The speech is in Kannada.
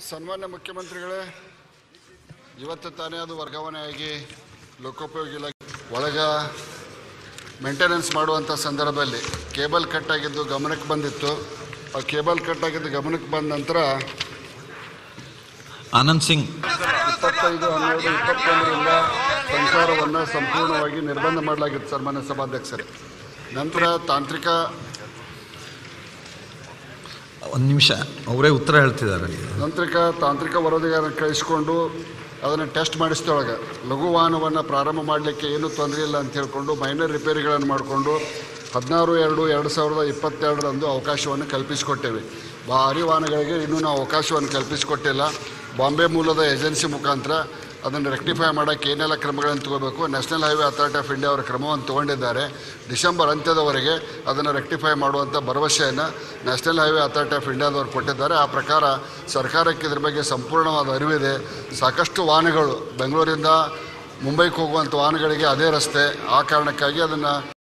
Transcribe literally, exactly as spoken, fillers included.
ಸನ್ಮಾನ್ಯ ಮುಖ್ಯಮಂತ್ರಿಗಳೇ, ಇವತ್ತು ತಾನೇ ಅದು ವರ್ಗಾವಣೆಯಾಗಿ ಲೋಕೋಪಯೋಗಿ ಇಲಾಖೆ ಒಳಗ ಮೇಂಟೆನೆನ್ಸ್ ಮಾಡುವಂಥ ಸಂದರ್ಭದಲ್ಲಿ ಕೇಬಲ್ ಕಟ್ ಆಗಿದ್ದು ಗಮನಕ್ಕೆ ಬಂದಿತ್ತು. ಆ ಕೇಬಲ್ ಕಟ್ ಆಗಿದ್ದು ಗಮನಕ್ಕೆ ಬಂದ ನಂತರ ಆನಂದ್ ಸಿಂಗ್ ಇಪ್ಪತ್ತೈದು ಹನ್ನೆರಡು ಇಪ್ಪತ್ತೊಂದರಿಂದ ಸಂಚಾರವನ್ನು ಸಂಪೂರ್ಣವಾಗಿ ನಿರ್ಬಂಧ ಮಾಡಲಾಗಿತ್ತು ಸನ್ಮಾನ್ಯ ಸಭಾಧ್ಯಕ್ಷರೇ. ನಂತರ ತಾಂತ್ರಿಕ ಒಂದು ನಿಮಿಷ ಅವರೇ ಉತ್ತರ ಹೇಳ್ತಿದ್ದಾರೆ. ತಾಂತ್ರಿಕ ತಾಂತ್ರಿಕ ವರದಿಗಾರನ್ನು ಕಳಿಸ್ಕೊಂಡು ಅದನ್ನು ಟೆಸ್ಟ್ ಮಾಡಿಸ್ತೊಳಗೆ ಲಘು ವಾಹನವನ್ನು ಪ್ರಾರಂಭ ಮಾಡಲಿಕ್ಕೆ ಏನೂ ತೊಂದರೆ ಇಲ್ಲ ಅಂತ ಹೇಳ್ಕೊಂಡು ಮೈನರ್ ರಿಪೇರಿಗಳನ್ನು ಮಾಡಿಕೊಂಡು ಹದಿನಾರು ಎರಡು ಎರಡು ಸಾವಿರದ ಇಪ್ಪತ್ತೆರಡರಂದು ಅವಕಾಶವನ್ನು ಕಲ್ಪಿಸಿಕೊಟ್ಟೇವೆ. ಭಾರಿ ವಾಹನಗಳಿಗೆ ಇನ್ನೂ ನಾವು ಅವಕಾಶವನ್ನು ಕಲ್ಪಿಸಿಕೊಟ್ಟಿಲ್ಲ. ಬಾಂಬೆ ಮೂಲದ ಏಜೆನ್ಸಿ ಮುಖಾಂತರ ಅದನ್ನು ರೆಕ್ಟಿಫೈ ಮಾಡೋಕ್ಕೆ ಏನೆಲ್ಲ ಕ್ರಮಗಳನ್ನು ತಗೋಬೇಕು national highway authority of India ಅವರ ಕ್ರಮವನ್ನು ತೊಗೊಂಡಿದ್ದಾರೆ. ಡಿಸೆಂಬರ್ ಅಂತ್ಯದವರೆಗೆ ಅದನ್ನು ರೆಕ್ಟಿಫೈ ಮಾಡುವಂಥ ಭರವಸೆಯನ್ನು ನ್ಯಾಷನಲ್ ಹೈವೇ ಅಥಾರಿಟಿ ಆಫ್ ಇಂಡಿಯಾದವರು ಕೊಟ್ಟಿದ್ದಾರೆ. ಆ ಪ್ರಕಾರ ಸರ್ಕಾರಕ್ಕೆ ಇದ್ರ ಬಗ್ಗೆ ಸಂಪೂರ್ಣವಾದ ಅರಿವಿದೆ. ಸಾಕಷ್ಟು ವಾಹನಗಳು ಬೆಂಗಳೂರಿಂದ ಮುಂಬೈಗೆ ಹೋಗುವಂಥ ವಾಹನಗಳಿಗೆ ಅದೇ ರಸ್ತೆ, ಆ ಕಾರಣಕ್ಕಾಗಿ ಅದನ್ನು